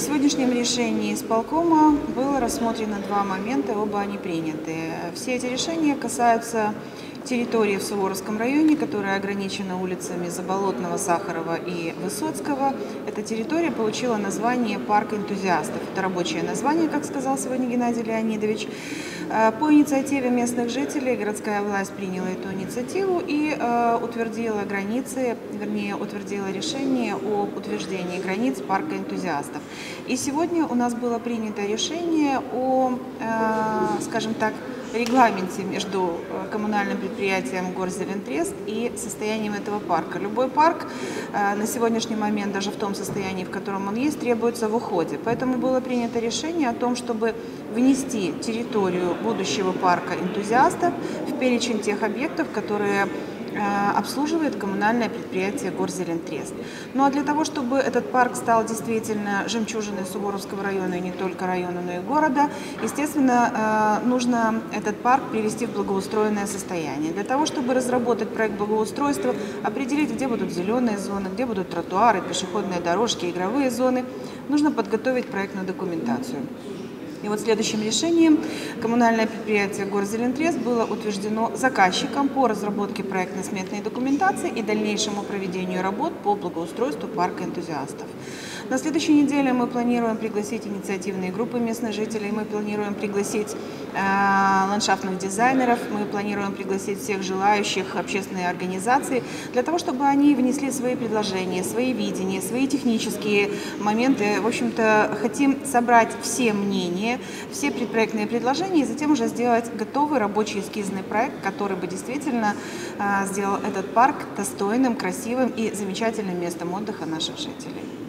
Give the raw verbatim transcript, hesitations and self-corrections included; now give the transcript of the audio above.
сегодняшнем решении исполкома было рассмотрено два момента, оба они приняты. Все эти решения касаются территории в Суворовском районе, которая ограничена улицами Заболотного, Сахарова и Высоцкого. Эта территория получила название «Парк энтузиастов». Это рабочее название, как сказал сегодня Геннадий Леонидович. По инициативе местных жителей городская власть приняла эту инициативу и э, утвердила границы, вернее, утвердила решение о утверждении границ парка энтузиастов. И сегодня у нас было принято решение о, э, скажем так, регламенте между коммунальным предприятием Горзелентрест и состоянием этого парка. Любой парк э, на сегодняшний момент, даже в том состоянии, в котором он есть, требуется в уходе. Поэтому было принято решение о том, чтобы внести территорию будущего парка энтузиастов в перечень тех объектов, которые обслуживает коммунальное предприятие Горзелентрест. Ну а для того, чтобы этот парк стал действительно жемчужиной Суворовского района, и не только района, но и города, естественно, нужно этот парк привести в благоустроенное состояние. Для того, чтобы разработать проект благоустройства, определить, где будут зеленые зоны, где будут тротуары, пешеходные дорожки, игровые зоны, нужно подготовить проектную документацию. И вот следующим решением коммунальное предприятие Горзелентрест было утверждено заказчиком по разработке проектно-сметной документации и дальнейшему проведению работ по благоустройству парка энтузиастов. На следующей неделе мы планируем пригласить инициативные группы местных жителей, мы планируем пригласить э, ландшафтных дизайнеров, мы планируем пригласить всех желающих, общественные организации, для того, чтобы они внесли свои предложения, свои видения, свои технические моменты. В общем-то, хотим собрать все мнения, все предпроектные предложения и затем уже сделать готовый рабочий эскизный проект, который бы действительно э, сделал этот парк достойным, красивым и замечательным местом отдыха наших жителей.